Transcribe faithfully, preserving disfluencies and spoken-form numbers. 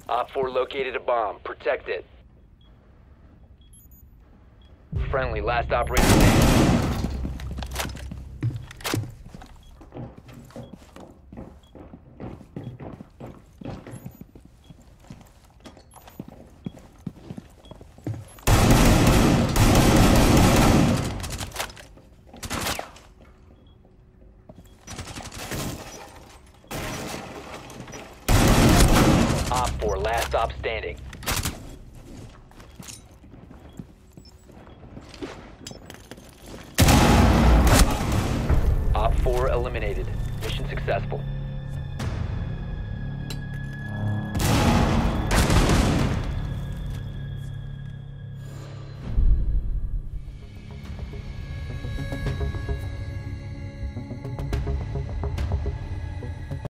Op four located a bomb. Protect it. Friendly, last operator standing. Op four, last stop standing. Op four eliminated. Mission successful.